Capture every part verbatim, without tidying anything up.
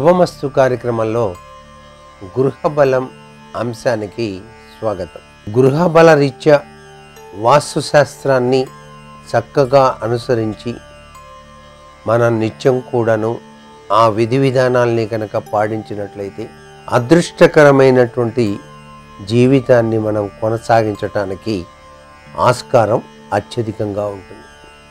శుభమస్తు కార్యక్రమంలో గృహబలం అంశానికి స్వాగతం. గృహబల రీత్యా వాస్తుశాస్త్రాన్ని చక్కగా అనుసరించి మనం నిత్యం కూడాను ఆ విధి విధానాల్ని కనుక పాటించినట్లయితే అదృష్టకరమైనటువంటి జీవితాన్ని మనం కొనసాగించటానికి ఆస్కారం అత్యధికంగా ఉంటుంది.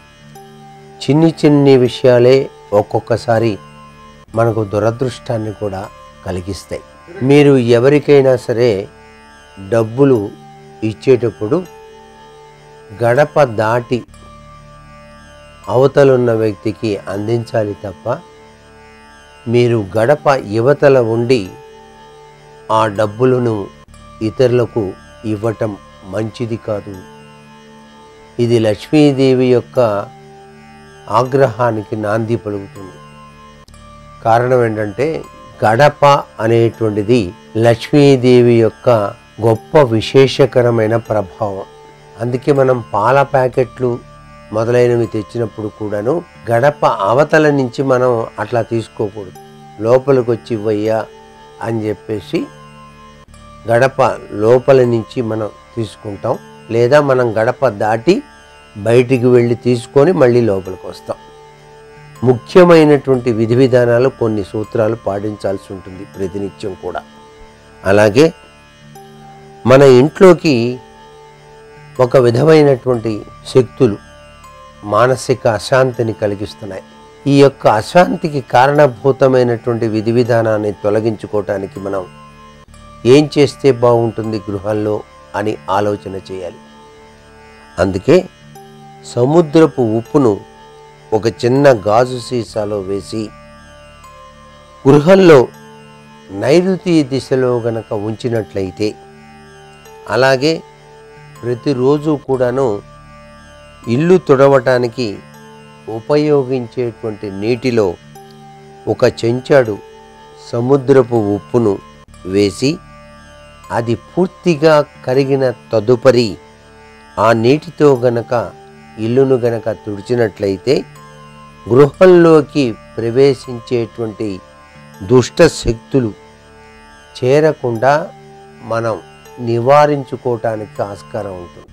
చిన్ని చిన్ని విషయాలే ఒక్కొక్కసారి మనకు దురదృష్టాన్ని కూడా కలిగిస్తాయి. మీరు ఎవరికైనా సరే డబ్బులు ఇచ్చేటప్పుడు గడప దాటి అవతలున్న వ్యక్తికి అందించాలి తప్ప మీరు గడప యువతల ఉండి ఆ డబ్బులను ఇతరులకు ఇవ్వటం మంచిది కాదు. ఇది లక్ష్మీదేవి యొక్క ఆగ్రహానికి నాంది పలుకుతుంది. కారణం ఏంటంటే గడప అనేటువంటిది లక్ష్మీదేవి యొక్క గొప్ప విశేషకరమైన ప్రభావం. అందుకే మనం పాల ప్యాకెట్లు మొదలైనవి తెచ్చినప్పుడు కూడాను గడప అవతల నుంచి మనం అట్లా తీసుకోకూడదు. లోపలికి వచ్చి ఇవ్వయ్యా అని చెప్పేసి గడప లోపల నుంచి మనం తీసుకుంటాం, లేదా మనం గడప దాటి బయటికి వెళ్ళి తీసుకొని మళ్ళీ లోపలికి వస్తాం. ముఖ్యమైనటువంటి విధి విధానాలు కొన్ని సూత్రాలు పాటించాల్సి ఉంటుంది ప్రతినిత్యం కూడా. అలాగే మన ఇంట్లోకి ఒక విధమైనటువంటి శక్తులు మానసిక అశాంతిని కలిగిస్తున్నాయి. ఈ యొక్క అశాంతికి కారణభూతమైనటువంటి విధి విధానాన్ని తొలగించుకోవటానికి మనం ఏం చేస్తే బాగుంటుంది గృహంలో అని ఆలోచన చేయాలి. అందుకే సముద్రపు ఉప్పును ఒక చిన్న గాజు సీసాలో వేసి గృహంలో నైరుతి దిశలో గనక ఉంచినట్లయితే, అలాగే ప్రతిరోజు కూడాను ఇల్లు తుడవటానికి ఉపయోగించేటువంటి నీటిలో ఒక చెంచాడు సముద్రపు ఉప్పును వేసి అది పూర్తిగా కరిగిన తదుపరి ఆ నీటితో గనక ఇల్లును గనక తుడిచినట్లయితే గృహంలోకి ప్రవేశించేటువంటి దుష్ట శక్తులు చేరకుండా మనం నివారించుకోవటానికి ఆస్కారం ఉంటుంది.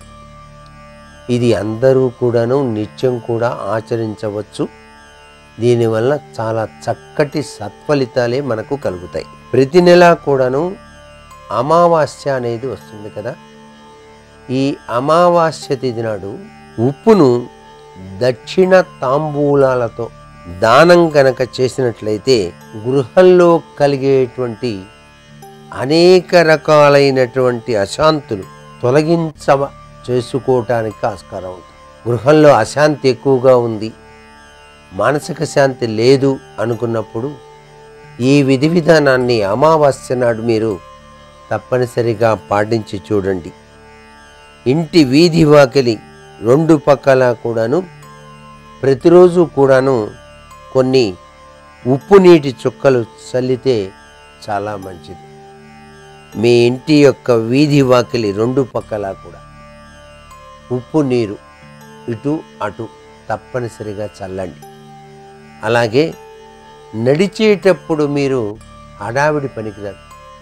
ఇది అందరూ కూడాను నిత్యం కూడా ఆచరించవచ్చు. దీనివల్ల చాలా చక్కటి సత్ఫలితాలే మనకు కలుగుతాయి. ప్రతి నెలా కూడాను అమావాస్య అనేది వస్తుంది కదా. ఈ అమావాస్య తిథి నాడు ఉప్పును దక్షిణ తాంబూలాలతో దానం కనుక చేసినట్లయితే గృహంలో కలిగేటువంటి అనేక రకాలైనటువంటి అశాంతులు తొలగించవ చేసుకోవటానికి ఆస్కారం ఉంటుంది. గృహంలో అశాంతి ఎక్కువగా ఉంది, మానసిక శాంతి లేదు అనుకున్నప్పుడు ఈ విధి విధానాన్ని అమావాస్య నాడు మీరు తప్పనిసరిగా పాటించి చూడండి. ఇంటి వీధి వాకిలి రెండు పక్కల కూడాను ప్రతిరోజు కూడాను కొన్ని ఉప్పు నీటి చుక్కలు చల్లితే చాలా మంచిది. మీ ఇంటి యొక్క వీధి వాకిలి రెండు పక్కల కూడా ఉప్పు నీరు ఇటు అటు తప్పనిసరిగా చల్లండి. అలాగే నడిచేటప్పుడు మీరు హడావిడి పనికిరాదు,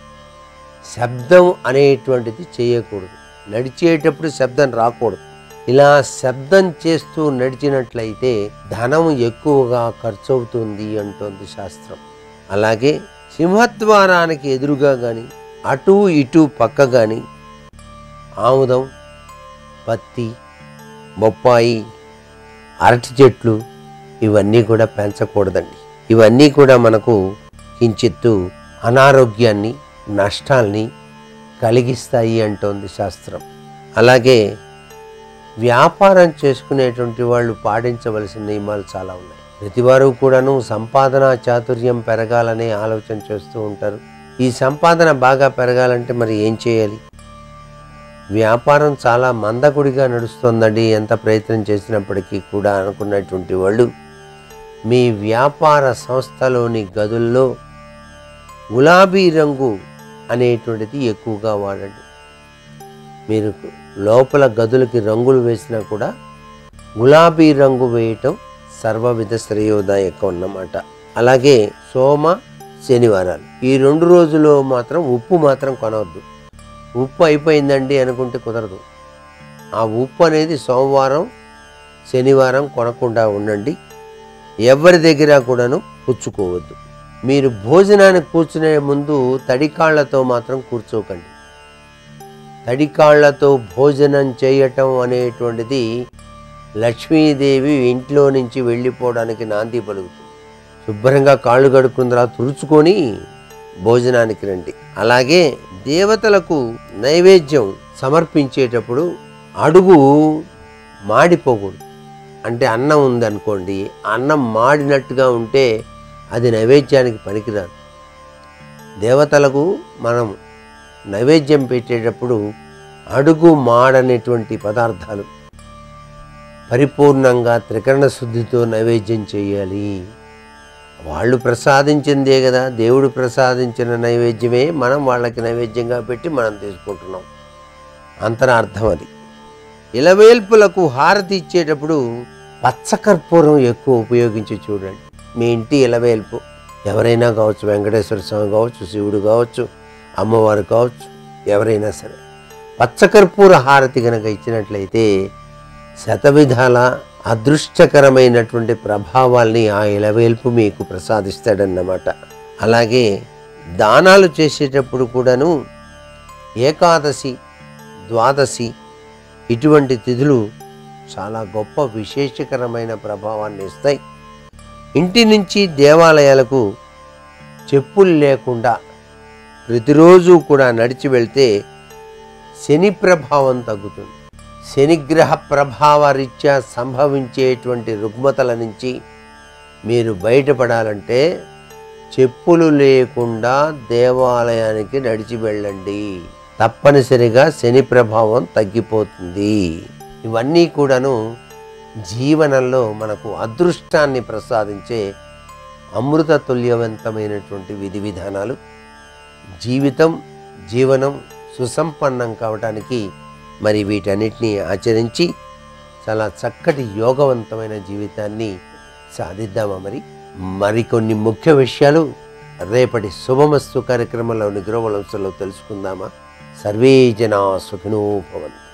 శబ్దం అనేటువంటిది చేయకూడదు. నడిచేటప్పుడు శబ్దం రాకూడదు. ఇలా శబ్దం చేస్తూ నడిచినట్లయితే ధనం ఎక్కువగా ఖర్చు అవుతుంది అంటోంది శాస్త్రం. అలాగే సింహద్వారానికి ఎదురుగా కానీ అటు ఇటు పక్క కానీ ఆముదం, పత్తి, బొప్పాయి, అరటి చెట్లు ఇవన్నీ కూడా పెంచకూడదండి. ఇవన్నీ కూడా మనకు కించిత్తు అనారోగ్యాన్ని, నష్టాల్ని కలిగిస్తాయి అంటోంది శాస్త్రం. అలాగే వ్యాపారం చేసుకునేటువంటి వాళ్ళు పాటించవలసిన నియమాలు చాలా ఉన్నాయి. ప్రతివారు కూడాను సంపాదన చాతుర్యం పెరగాలనే ఆలోచన చేస్తూ ఉంటారు. ఈ సంపాదన బాగా పెరగాలంటే మరి ఏం చేయాలి? వ్యాపారం చాలా మందకుడిగా నడుస్తుందండి ఎంత ప్రయత్నం చేసినప్పటికీ కూడా అనుకున్నటువంటి వాళ్ళు మీ వ్యాపార సంస్థలోని గదుల్లో గులాబీ రంగు అనేటువంటిది ఎక్కువగా వాడండి. మీరు లోపల గదులకి రంగులు వేసినా కూడా గులాబీ రంగు వేయటం సర్వవిధ శ్రేయోదాయకం అన్నమాట. అలాగే సోమ శనివారాలు. ఈ రెండు రోజులు మాత్రం ఉప్పు మాత్రం కొనవద్దు. ఉప్పు అయిపోయిందండి అనుకుంటే కుదరదు. ఆ ఉప్పు అనేది సోమవారం శనివారం కొనకుండా ఉండండి. ఎవరి దగ్గర కూడాను పుచ్చుకోవద్దు. మీరు భోజనానికి కూర్చునే ముందు తడికాళ్లతో మాత్రం కూర్చోకండి. తడికాళ్లతో భోజనం చేయటం అనేటువంటిది లక్ష్మీదేవి ఇంట్లో నుంచి వెళ్ళిపోవడానికి నాంది పలుకుతుంది. శుభ్రంగా కాళ్ళు కడుక్కున్న తర్వాత తుడుచుకొని భోజనానికి రండి. అలాగే దేవతలకు నైవేద్యం సమర్పించేటప్పుడు అడుగు మాడిపోకూడదు. అంటే అన్నం ఉందనుకోండి, అన్నం మాడినట్టుగా ఉంటే అది నైవేద్యానికి పనికిరాదు. దేవతలకు మనం నైవేద్యం పెట్టేటప్పుడు అడుగు మాడనేటువంటి పదార్థాలు పరిపూర్ణంగా త్రికరణ శుద్ధితో నైవేద్యం చేయాలి. వాళ్ళు ప్రసాదించిందే కదా, దేవుడు ప్రసాదించిన నైవేద్యమే మనం వాళ్ళకి నైవేద్యంగా పెట్టి మనం తీసుకుంటున్నాం. అంతరార్థం అది. ఇలవేల్పులకు హారతి ఇచ్చేటప్పుడు పచ్చకర్పూరం ఎక్కువ ఉపయోగించి చూడండి. మీ ఇంటి ఇలవేల్పు ఎవరైనా కావచ్చు, వెంకటేశ్వర స్వామి కావచ్చు, శివుడు కావచ్చు, అమ్మవారు కావచ్చు, ఎవరైనా సరే పచ్చకర్పూర హారతి కనుక ఇచ్చినట్లయితే శతవిధాల అదృష్టకరమైనటువంటి ప్రభావాల్ని ఆ ఇలవేల్పు మీకు ప్రసాదిస్తాడన్నమాట. అలాగే దానాలు చేసేటప్పుడు కూడాను ఏకాదశి, ద్వాదశి ఇటువంటి తిథులు చాలా గొప్ప విశేషకరమైన ప్రభావాన్ని ఇస్తాయి. ఇంటి నుంచి దేవాలయాలకు చెప్పులు లేకుండా ప్రతిరోజు కూడా నడిచి వెళ్తే శని ప్రభావం తగ్గుతుంది. శనిగ్రహ ప్రభావ రీత్యా సంభవించేటువంటి రుగ్మతల నుంచి మీరు బయటపడాలంటే చెప్పులు లేకుండా దేవాలయానికి నడిచి వెళ్ళండి. తప్పనిసరిగా శని ప్రభావం తగ్గిపోతుంది. ఇవన్నీ కూడాను జీవనంలో మనకు అదృష్టాన్ని ప్రసాదించే అమృత తుల్యవంతమైనటువంటి విధి విధానాలు. జీవితం జీవనం సుసంపన్నం కావటానికి మరి వీటన్నిటినీ ఆచరించి చాలా చక్కటి యోగవంతమైన జీవితాన్ని సాధిద్దామా. మరి మరికొన్ని ముఖ్య విషయాలు రేపటి శుభమస్తు కార్యక్రమంలోని గురువులంశంలో తెలుసుకుందామా. సర్వే జనా సుఖినో భవంతు.